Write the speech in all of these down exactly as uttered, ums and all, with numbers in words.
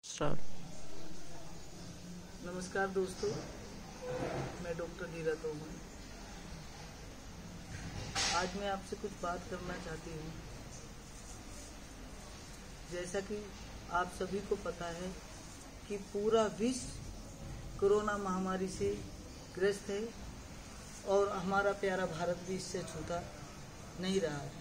Start. नमस्कार दोस्तों, मैं डॉक्टर नीरा तोमर। आज मैं आपसे कुछ बात करना चाहती हूँ। जैसा कि आप सभी को पता है कि पूरा विश्व कोरोना महामारी से ग्रस्त है और हमारा प्यारा भारत भी इससे छूटा नहीं रहा है।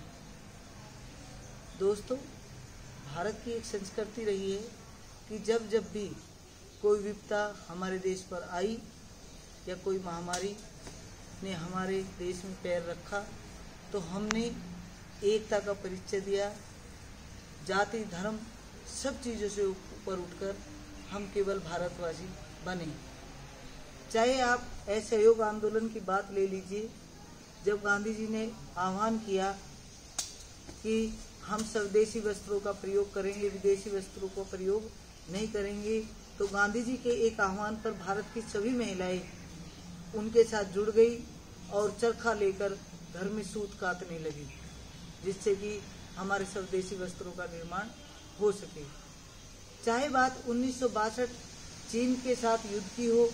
दोस्तों, भारत की एक संस्कृति रही है कि जब जब भी कोई विपदा हमारे देश पर आई या कोई महामारी ने हमारे देश में पैर रखा तो हमने एकता का परिचय दिया। जाति धर्म सब चीज़ों से ऊपर उठकर हम केवल भारतवासी बने। चाहे आप असहयोग आंदोलन की बात ले लीजिए, जब गांधी जी ने आह्वान किया कि हम स्वदेशी वस्त्रों का प्रयोग करेंगे, विदेशी वस्त्रों का प्रयोग नहीं करेंगे, तो गांधी जी के एक आह्वान पर भारत की सभी महिलाएं उनके साथ जुड़ गई और चरखा लेकर घर में सूत काटने लगी, जिससे कि हमारे स्वदेशी वस्त्रों का निर्माण हो सके। चाहे बात उन्नीस सौ बासठ चीन के साथ युद्ध की हो,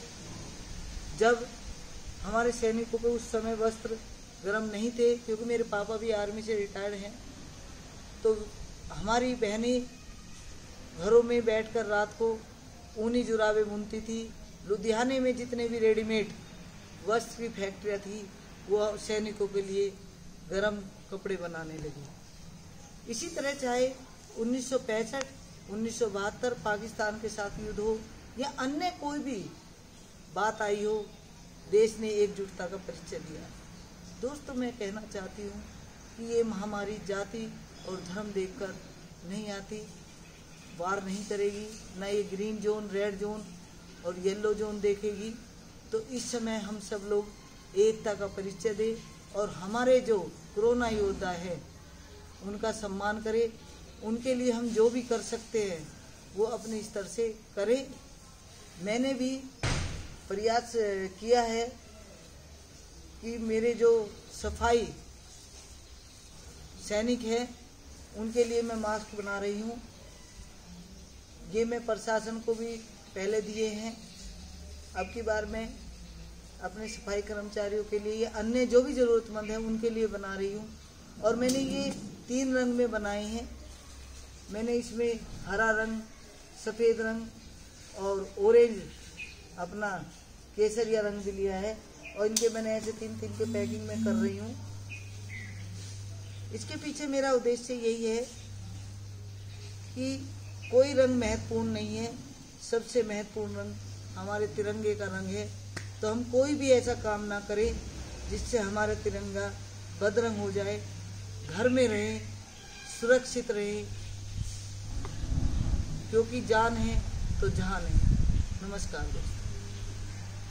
जब हमारे सैनिकों को उस समय वस्त्र गर्म नहीं थे, क्योंकि मेरे पापा भी आर्मी से रिटायर्ड हैं, तो हमारी बहनें घरों में बैठकर रात को ऊनी जुराबे बुनती थी। लुधियाने में जितने भी रेडीमेड वस्त्र की फैक्ट्रियाँ थी, वो सैनिकों के लिए गर्म कपड़े बनाने लगी। इसी तरह चाहे उन्नीस सौ पैंसठ, उन्नीस सौ बहत्तर पाकिस्तान के साथ युद्ध हो या अन्य कोई भी बात आई हो, देश ने एकजुटता का परिचय दिया। दोस्तों, मैं कहना चाहती हूँ कि ये महामारी जाति और धर्म देखकर नहीं आती, वार नहीं करेगी, न ये ग्रीन जोन, रेड जोन और येलो जोन देखेगी। तो इस समय हम सब लोग एकता का परिचय दें और हमारे जो कोरोना योद्धा है उनका सम्मान करें। उनके लिए हम जो भी कर सकते हैं वो अपने स्तर से करें। मैंने भी प्रयास किया है कि मेरे जो सफाई सैनिक हैं उनके लिए मैं मास्क बना रही हूँ। ये मैं प्रशासन को भी पहले दिए हैं। अब की बार मैं अपने सफाई कर्मचारियों के लिए या अन्य जो भी ज़रूरतमंद है उनके लिए बना रही हूँ। और मैंने ये तीन रंग में बनाए हैं। मैंने इसमें हरा रंग, सफ़ेद रंग और ऑरेंज अपना केसरिया रंग भी लिया है और इनके मैंने ऐसे तीन तीन के पैकिंग में कर रही हूँ। इसके पीछे मेरा उद्देश्य यही है कि कोई रंग महत्वपूर्ण नहीं है, सबसे महत्वपूर्ण रंग हमारे तिरंगे का रंग है। तो हम कोई भी ऐसा काम ना करें जिससे हमारा तिरंगा बदरंग हो जाए। घर में रहें, सुरक्षित रहें, क्योंकि जान है तो जहान है। नमस्कार दोस्तों।